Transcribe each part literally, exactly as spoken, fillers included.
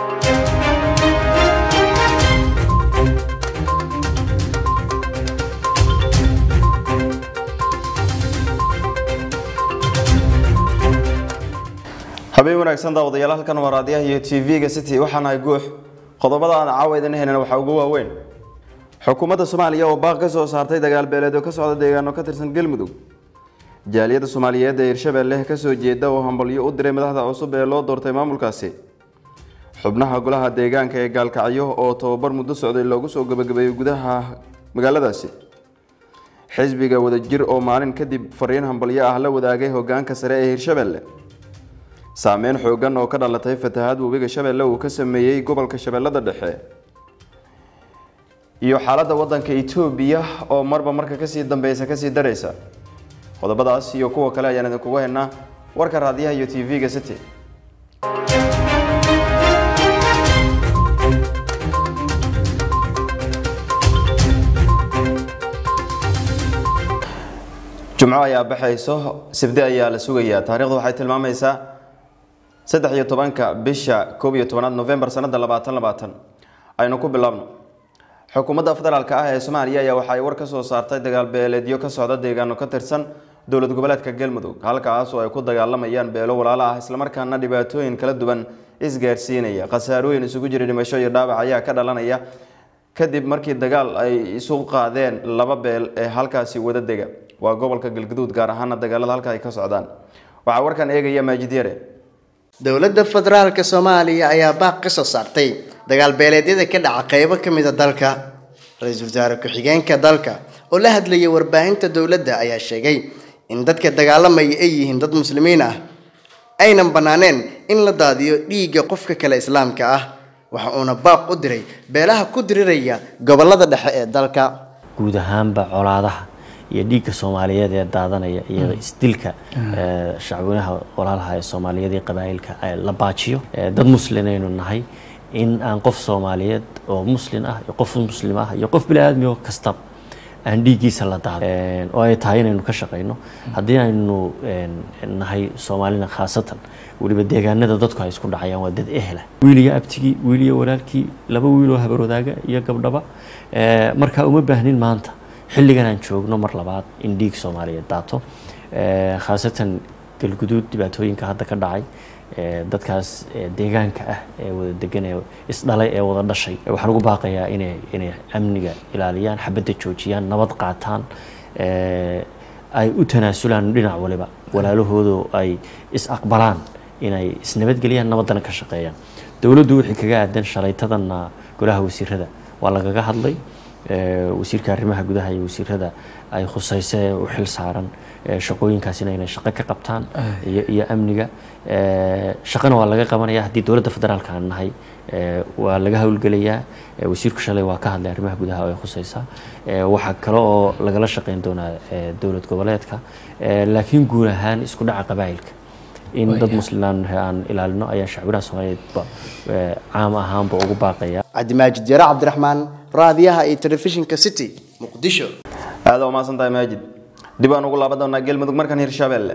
habeen wanaagsan daawadayaal halkan waa raadiyaha iyo T V-ga City waxaan ay guux qodobada aan caawidan heynana waxa ugu waaweyn xukuumadda Soomaaliya oo baaq ka soo saartay dagaal beeleed oo ka socda deegaano ka tirsan Galmudug jaaliyada Soomaaliyeed ee Hirshabelle ka soo jeeda oo hambalyo u diray madaxda cusub ee loo doortay maamulkaasi xubnaha golaha deegaanka ee Gaalkacyo oo tababar muddo socday loogu soo gabagabeeyay gudaha magaaladaasi xisbiga wadajir oo maalin kadib fariin hambalyo ah la wadaagay hoggaanka sare ee Hirshabelle saameyn xoogan oo ka dhalatay fatahaad webiga Shabeelle uu ka sameeyay gobolka Shabeellada Dhexe iyo xaaladda wadanka Itoobiya oo marba marka ka sii dambeeyay ka sii dareysa qodobadaas iyo kuwa kale ayaan idinku haynaa warka raadiyaha iyo T V-ga City jumco ayaa baxayso sabti ayaa la sugayaa taariikhdu waxay tilmaamaysaa saddex iyo tobanka bisha koob iyo tobnaad November sanada labaatan labaatan aynu ku bilaabno xukuumadda federaalka ah ee Soomaaliya ayaa waxa ay war ka soo saartay dagaal beeleedyo ka socda deegaano ka tirsan dowlad goboleedka Galmudug halkaas oo ay ku dagaalamayaan beelo walaalo ah isla markaana dhibaatooyin kala duwan isgaarsiinaya qasaarooyin isugu jira dhimasho iyo dhaawac ayaa ka dhalanaya kadib markii dagaal ay isu qaadeen laba beel ee halkaasi wada dega waa gobolka Galgaduud gaar ahaan dagaalada halka ay ka socdaan waxa warkan eegaya Maajid Yare dowladda federaalka Soomaaliya ayaa baaq ka soo saartay dagaal beeleedyada ka dhaca qaybo kamid ah dalka ra'iisul wasaare ku-xigeenka dalka oo la hadlayay warbaahinta dowladda ayaa sheegay in dadka dagaalamaya ay yihiin dad muslimiin ah aynan banaaneen in la daadiyo dhiigga qofka kale islaamka ah waxa uuna baaq u diray beelaha ku diriraya gobolada dhexe ee dalka guud ahaanba colaadaha iyo dhiigga Soomaaliyeed ee daadanaya iyo isdilka shacabweynaha walaalaha ee Soomaaliyeed ee qabaa'ilka ay la baajiyo dad muslimiin nahay in aan qof Soomaaliyeed oo muslim ah iyo qof muslim ah iyo qof bini'aadmi oo kasta aan dhiigiisa la daadin oo ay tahay inaynu ka shaqeyno haddii aynu nahay Soomaalina khaasatan waliba deegaanada dadku ay isku dhacayaan waa dad ehla wiiliga abtigi wiiliga walaalkii laba wiil oo habar wadaaga iyo gabdhaba marka uma baahnin maanta xilligan aan joogno mar labaad in dhiig Soomaaliyeed daato ee khaasatan Galgaduud dhibaatooyinka hadda ka dhacay ee dadkaas deegaanka ah ee wada degan ee isdhalay ee wada dhashay waxaan ugu baaqayaa inay inay amniga ilaaliyaan xabadda joojiyaan nabad qaataan ee ay u tanaasulaan dhinac waliba walaalahoodu ay is aqbalaan inay isnabadgeliyaan nabadana ka shaqeeyaan dawladdu wixii kaga aadan shalaytadana golaha wasiirada waa lagaga hadlay wasiirka arrimaha gudaha iyo wasiirada ay khusaysay u xil saaran shaqooyinkaasina inay shaqo ka qabtaan iyo iyo amniga shaqana waa laga qabanayaa haddii dowladda federaalka aan nahay waa laga hawlgalayaa wasiirku shalay waa ka hadlay arrimaha gudaha oo khusaysa waxa kale oo lagala shaqeyn doonaa dowlad goboleedka laakiin guud ahaan isku dhaca qabaa'ilka in dad muslimaan aan ilaalino ayaa shacabka Soomaaliyeed caam ahaanba ugu baaqaya Cabdi Maajid Yare Cabdiraxmaan raadiyaha iyo telefishinka City Muqdisho aad oo maasan tahay Maajid dib aan ugu laabadoonaa Galmudug markan Hirshabelle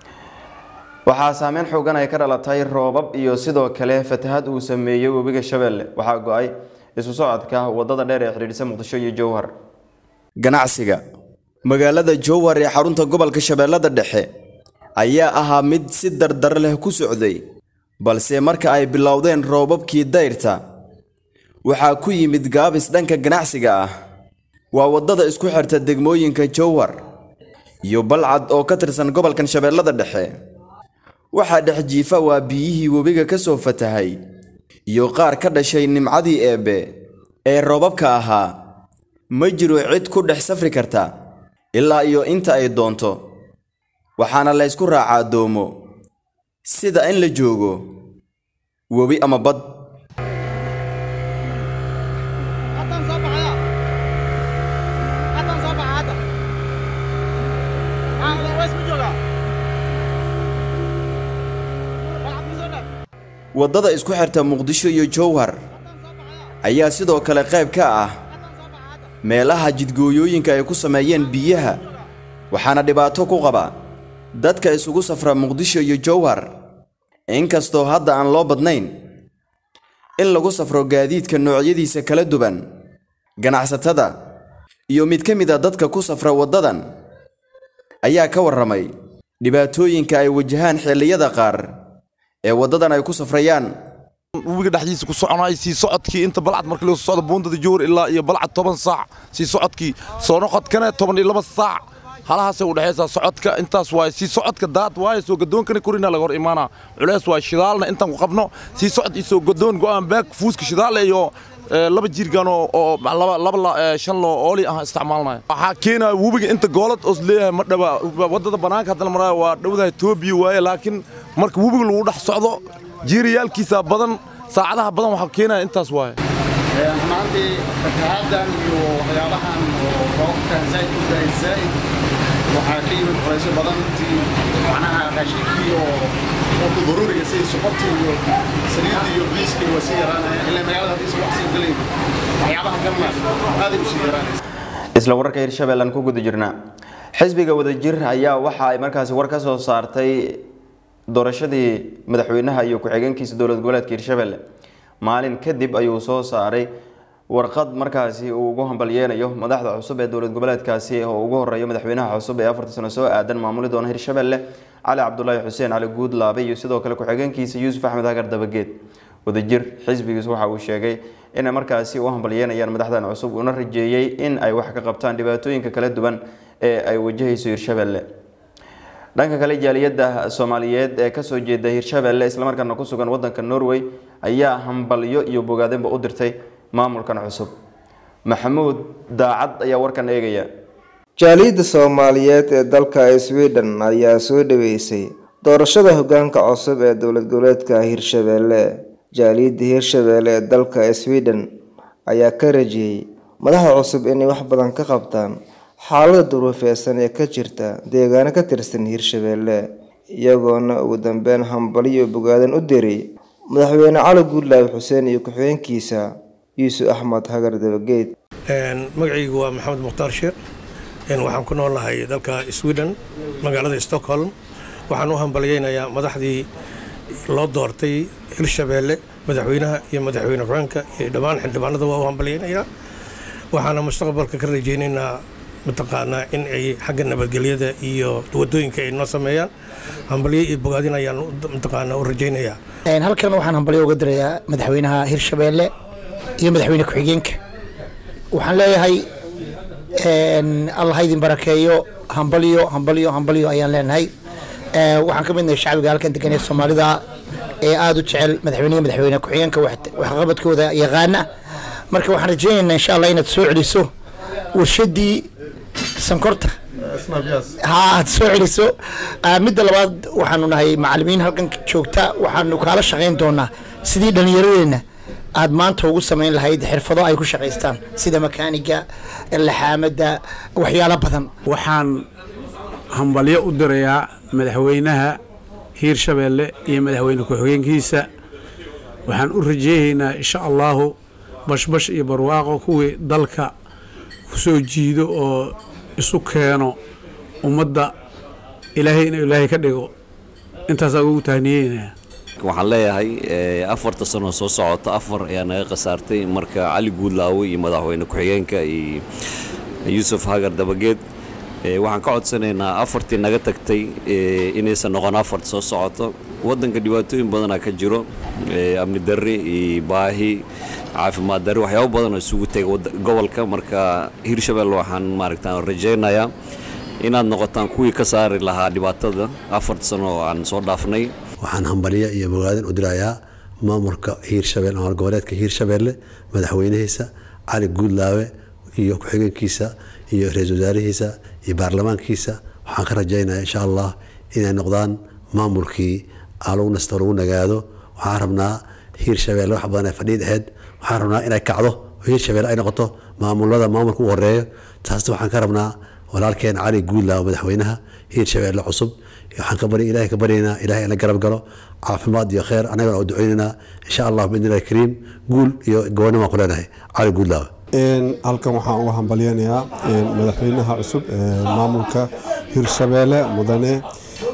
waxa saameyn xoogan ay ka dhalatay roobab iyo sidoo kale fatahaad uu sameeyay webiga Shabeelle waxa go'ay isu socodka wadada dheer ee xiriirisa Muqdisho iyo Jowhar ganacsiga magaalada Jowhar ee xarunta gobolka Shabeellada Dhexe ayaa ahaa mid si dardar leh ku socday balse marka ay bilowdeen roobabkii dayrta waxa ku yimid gaabis dhanka ganacsiga ah waa wadada isku xirta degmooyinka Jowhar iyo Balcad oo ka tirsan gobolkan Shabeellada Dhexe waxa dhex jiifa waa biyihii webiga ka soo fatahay iyo qaar ka dhashay nimcadii eebe ee roobabka ahaa ma jiro cid ku dhex safri karta ilaa iyo inta ay doonto waxaana la isku raacaa doomo sida in la joogo webi ama bad wadada isku xirta Muqdisho iyo Jowhar ayaa sidoo kale qayb ka ah meelaha jidgooyooyinka ay ku sameeyeen biyaha waxaana dhibaato ku qaba dadka isugu safra Muqdisho iyo Jowhar inkastoo hadda aan loo badnayn in lagu safro gaadiidka noocyadiisa kala duwan ganacsatada iyo mid ka mid ah dadka ku safra wadadan ayaa ka warramay dhibaatooyinka ay wajahaan xilliyada qaar ee wadadan ay ku safrayaan webiga dhaxdiisa ku soconay si socodkii inta balcad markii loo socdo buundada joor ilaa iyo balcad toban saac si socodkii soo noqodkana toban iyo laba saac halahaas u dhaxaysa socodka intaas way si socodka daad way soo gadoonkana kurina laga hor imaana culeys way shidaalna intaan ku qabno si socod isoo gadoon go'aan baak fuuska shidaal iyo laba jirgaan oo laba laba shan loo ooli ah isticmaalnaa waxa keenay webiga inta goolad oo leeyahay ma dhaba wadada banaanka hadal maraa waa dhawdahay Itoobiya way laakiin marka webiga lagu dhax socdo jiiriyaalkiisa badan saacadaha badan waxa keenay intaas way maantii fatahadan iyo waxyaabahan oo roobka zaid u daysay waxa ka yimid qoysas badan tii macnaha raashinkii oo oo ku daruuriga si soqortii iyo saliidii iyo biiskii wasi yaraanay ilaa magaalada hadii wax sii galay waxyaabaha kalma aad u sii yaraanay isla wararka Hirshabeelle ku guda jirna xisbiga wadajir ayaa waxa ay markaas war ka soo saartay doorashadii madaxweynaha iyo ku-xigeenkiisa dowlad goboleedka Hirshabeelle maalin kadib ayuu soo saaray warqad markaasi uu ugu hambalyeeyo madaxda cusub ee dowlad goboleedkaasi oo ugu horeeyo madaxweynaha cusub ee afartii sano soo aadan maamulida doona Hirshabeelle Cali Cabdullaahi Xuseen Cali Guudlaabe iyo sidoo kale ku-xigeenkiisa Yuusuf Axmed Hagar Dabageed wadajir xisbigiisu waxa uu sheegay in markaasi uu hambalyeeyaan madaxdan cusub una rajeeyay in ay wax ka qabtaan dhibaatooyinka kala duwan ee ay wajahayso Hirshabeelle dhanka kale jaaliyada Soomaaliyeed ee ka soo jeeda Hirshabeelle isla markaana ku sugan wadanka Norway ayaa hambalyo iyo bogaadinba u dirtay maamulkan cusub Maxamuud Daacad ayaa warkan eegaya jaaliyada Soomaaliyeed ee dalka Sweden ayaa soo dhaweysay doorashada hoggaanka cusub ee dowlad goboleedka Hirshabeelle jaaliyada Hirshabeelle ee dalka Sweden ayaa ka rajeeyay madaxda cusub inay wax badan ka qabtaan xaalada duruufeysan ee ka jirta deegaano ka tirsan Hirshabeelle iyagoona ugu dambeyn hambalyo bogaadin u diray madaxweyne Cali Guudlaabe Xuseen iyo ku-xigeenkiisa Yuusuf Axmed Hagar Dabageed een magacaygu waa Maxamed Mukhtaar Sheer een waxaan ku noolahay dalka Sweden magaalada Stockholm waxaan u hambalyeeynaa madaxdii loo doortay Hirshabeelle madaxweynaha iyo madaxweyne Franka iyo dhamaan xildhibaanada waa u hambalyeeynaa waxaana mustaqbalka ka rajaynaynaa mataqaana in ay xagga nabadgelyada iyo wadooyinka ay noo sameeyaan hambalyo iyo bogaadin ayaan mataqaana u rajaynayaa een halkan waxaan hambalyo uga dirayaa madaxweynaha Hirshabeelle iyo madaxweyne ku-xigeenka waxaan leeyahay een Allah idin barakeeyo hambalyo hambalyo hambalyo ayaan leenahay ee waxaan ka midnahay shacabka halkan degan ee Soomaalida ee aad u jecel madaxweynaha madaxweyne ku-xigeenka wax qabadkooda yaqaana marka waxaan rajaynaynaa insha Allah inaad soo celiso warshadii sankorta ها سوعريسو مدة لبعض وحنو نهاي معلمين هالكن شوكتا وحنو كالا شغين دونا سيدي دنيروينا عاد ما انتو قصة لهايد حرفضاء يكو شغيستان سيدا مكانيكا اللحامة وحيالا بثن وحان همباليا قدريا مدحوينها هيرشابيل يا مدحوين كوحوين كيسا وحان أرجيهنا إن شاء الله باش باش يبرواقو كوي دالكا كسو جيدو او isu keeno ummadda ilaahay inuu ilaahay ka dhigo intaas ugu tahniyeenaa waxaan leeyahay afarta sano soo socota afar ayaa naga qasaartay marka Cali Guudlaawe iyo madaxweyne ku-xigeenka iyo Yuusuf Hagar Dabageed waxaan ka codsanaynaa afartii naga tagtay inaysan noqon afar soo socoto wadanka dhibaatooyin badan ka jiro amni darri iyo baahi caafimaad darri waxyaabo badan oo isugu tagay gobolka marka Hirshabeelle waxaan maaragtaan rajaynayaa inaad noqotaan kuwii ka saari lahaa dhibaatada afar sano oo aan soo dhaafnay waxaan hambaliya iyo bogaadin u dirayaa maamulka Hirshabeelle ama goboleedka Hirshabeelle madaxweynahiisa Cali Guudlaabe iyo ku-xigeenkiisa iyo ra'iisul wasaarihiisa iyo baarlamaankiisa waxaan ka rajaynayaa insha Allah inay noqdaan maamulkii aaluu nasto lagu nagaado waxaan rabnaa Hirshabeelle wax badan ay fadhiid ahayd waxaan rabnaa inay kacdo Hirshabeelle ay noqoto maamulada maamulka u horeeyo taas waxaan ka rabnaa walaalkeen Cali Guudlaabe madaxweynaha Hirshabeelle cusub waxaan ka bari ilaahay ka barina ilaahay in la garab galo caafimaad iyo khayr anaga oo duceynaa insha Allah biidnillaahi kariim guul iyo go'aano ku leenahay Cali Guudlaabe een halkan waxaan uga hambalyeeynaa madaxweynaha cusub ee maamulka Hirshabeelle mudane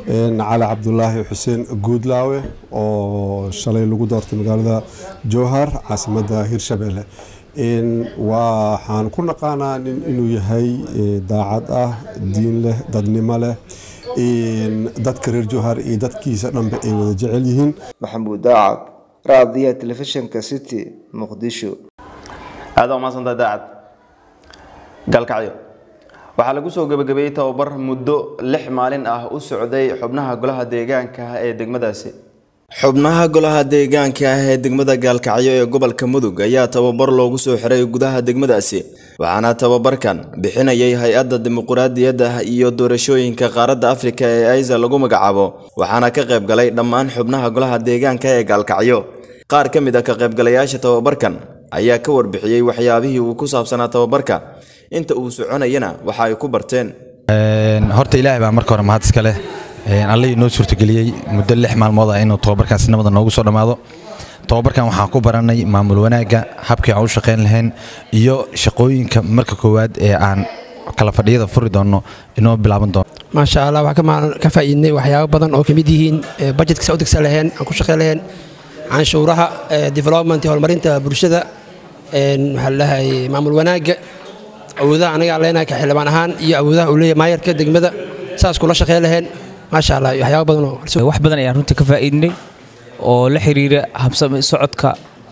cali cabdulaahi xuseen guudlaawe oo shalay lagu doortay magaalada jowhar caasimadda hirshabelle waxaan ku naqaanaa nin inuu yahay daacad ah diin leh dadnimo leh dadka reer jowhar iyo dadkiisa dhanba ay wada jecel yihiin maxamuud daacad raadiyaha telefishinka city muqdisho aad u maasanta daacad galkacyo waxaa lagu soo gabagabeeyey tababar muddo lix maalin ah u socday xubnaha golaha deegaanka ee degmadaasi xubnaha golaha deegaanka ah ee degmada gaalkacyo ee gobolka mudug ayaa tababar loogu soo xiray gudaha degmadaasi waxaana tababarkan bixinayay hay-adda dimuqraadiyadda iyo doorashooyinka qaaradda afrika ee aysa lagu magacaabo waxaana ka qayb galay dhammaan xubnaha golaha deegaanka ee gaalkacyo qaar ka mid ah ka qaybgalayaasha tababarkan ayaa ka warbixiyey waxyaabihii uu ku saabsanaa tababarka inta uu soconayana waxa ay ku barteen horta ilaahay baa marka hore mahad iska leh allihii noo suurtageliyey muddo lix maalmood ah inuu tababarkan si nabada noogu soo dhammaado tababarkan waxaan ku baranay maamul wanaagga habkii aan u shaqayn lahayn iyo shaqooyinka marka koowaad ee aan kala fadhiyada furi doonno inoo bilaaban doono maasha allah waxaan ka faa'iidnay waxyaabo badan oo ka mid yihiin budgetka soo degsan lahayn aan ku shaqayn lahayn canshuuraha development horumarinta bulshada waxaa lahay maamul wanaagga awoodaha anaga leenahay ka xildhibaan ahaan iyo awoodaha uu leeyahay maayarka degmada saas kula shaqayn lahayn maasha allah waxyaabo badan oo wax badan ayaan runtii ka faa'iidnay oo la xiriira habsami socodka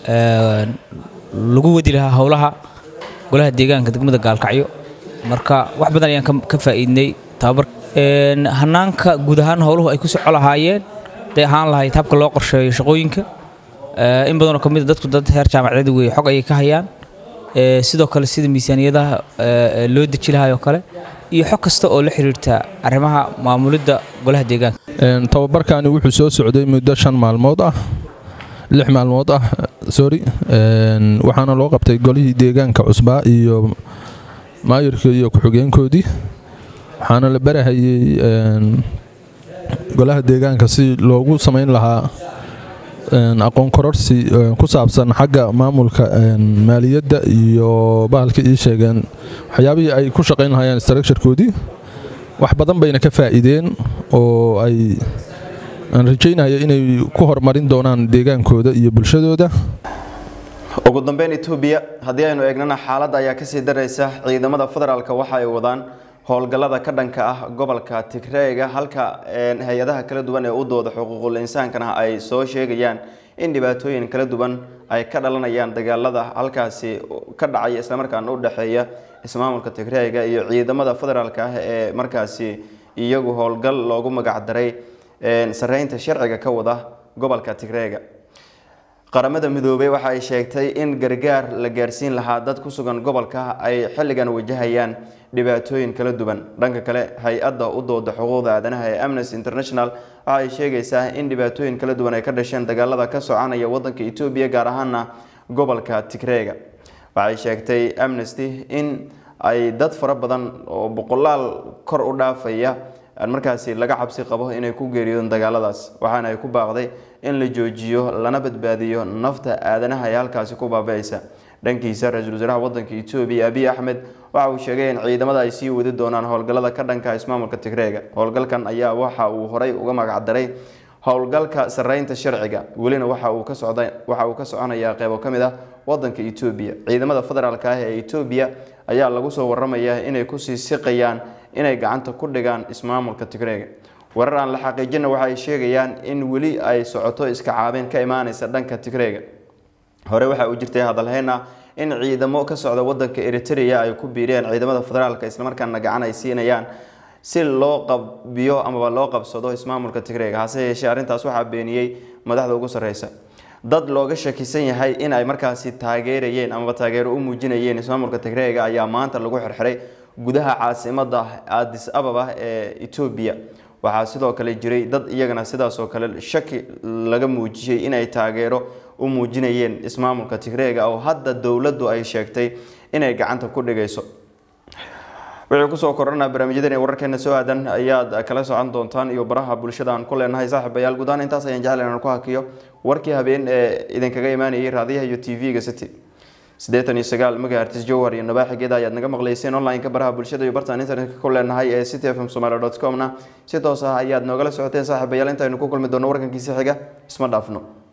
lagu wadi lahaa howlaha golaha deegaanka degmada gaalkacyo marka wax badan ayaan ka faa'iidnay tababar hanaanka guud ahaan howluhu ay ku soco lahaayeen day ahaan lahayd habka loo qorsheeyo shaqooyinka in badanoo ka mid a dadku dad heer jaamacadeed weeye xog ayay ka hayaan sidoo kale sida miisaaniyadaha loo deji lahaay oo kale iyo xog kasta oo la xiriirta arrimaha maamulidda golaha deegaanka tababarkani wuxuu soo socday muddo shan maalmood ah lix maalmood ah sorry waxaana loo qabtay golihii deegaanka cusbaa iyo maayirka iyo ku-xigeenkoodii waxaana la barahayay golaha deegaanka si loogu samayn lahaa aqoon kororsi ku saabsan xagga maamulka maaliyadda iyo bahalka ii sheegeen waxyaabihii ay ku shaqayn lahaayeen structurekoodii wax badan bayna ka faa'iideen oo ay aan rajaynayo inay ku horumarin doonaan deegaankooda iyo bulshadooda ugu dambeyn Itoobiya haddii aynu eegnana xaaladda ayaa kasii daraysa ciidamada federaalka waxa ay wadaan howlgallada ka dhanka ah gobolka Tigreega halka hay-adaha kala duwan ee u dooda xuquuqul insaankana ay soo sheegayaan in dhibaatooyin kala duwan ay ka dhalanayaan dagaalada halkaasi ka dhacay isla markaana u dhaxeeya ismaamulka Tigreega iyo ciidamada federaalka ah ee markaasi iyagu howlgal loogu magac daray sareynta sharciga ka wada gobolka Tigreega qaramada midoobay waxa ay sheegtay in gargaar la gaarsiin lahaa dad ku sugan gobolka ay xilligan wajahayaan dhibaatooyin kala duwan dhanka kale hay-adda u dooda xuquuqda aadanaha ee Amnesty International waxa ay sheegaysaa in dhibaatooyin kala duwan ay ka dhasheen dagaalada ka soconaya wadanka Itoobiya gaar ahaan gobolka Tigreega waxay sheegtay Amnesty in ay dad fara badan oo boqolaal kor u dhaafaya markaasi laga cabsi qabo inay ku geeriyoodaan dagaaladaas waxaana ay ku baaqday in la joojiyo lana badbaadiyo nafta aadanaha ee halkaasi ku baabaaysa dhankiisa ra'iisul wasaaraha wadanka Itoobiya Abiy Ahmed waxa uu sheegay in ciidamada ay sii wadi doonaan howlgallada ka dhanka ismaamulka Tigreega howlgalkan ayaa waxa uu horay uga magac daray howlgalka sareynta sharciga welina waxa uu ka socday waxa uu ka soconayaa qaybo kamid ah wadanka Itoobiya ciidamada federaalka ah ee Itoobiya ayaa lagu soo waramayaa inay ku sii siqayaan inay gacanta ku dhigaan ismaamulka Tigreega warar aan la xaqiijin waxa ay sheegayaan in weli ay socoto iska caabin ka imaanaysa dhanka Tigreega hore waxa uu jirtay hadalheena in ciidamo ka socda wadanka Eritrea ay ku biireen ciidamada federaalka isla markaana gacan ay siinayaan si loo qabiyo ama loo qabsado ismaamulka Tigreega hase yeeshee arintaas waxa beeniyay madaxda ugu sareysa dad looga shakisan yahay in ay markaasi taageerayeen ama taageero u muujinayeen ismaamulka Tigreega ayaa maanta lagu xirxiray gudaha caasimadda Addis Ababa ee Itoobiya waxa sidoo kale jiray dad iyagana sidaas oo kale shaki laga muujiyay in ay taageero u muujinayeen ismaamulka Tigreega oo hadda dawladdu ay sheegtay inay gacanta ku dhigayso wixii ku soo korona barnaamijyadeena wararkeena soo aadan ayaad kala socon doontaan iyo baraha bulshada aan ku leenahay saaxiibayaal guudaan intaas ayaan jecel inaan ku hakiyo warkii habeen ee idinkaga imaanayay raadiyaha iyo T V-ga City siddeetan iyo sagaal megahertz jowhar iyo nabaaxigeeda ayaad naga maqlayseen online-ka baraha bulshada iyo bartaan internetka ku leenahay ee city f m somali dot com na si toos ah ayaad noogala socoteen saaxiibayaal intaynu ku kulmi doono warkankiisa xiga isma dhaafno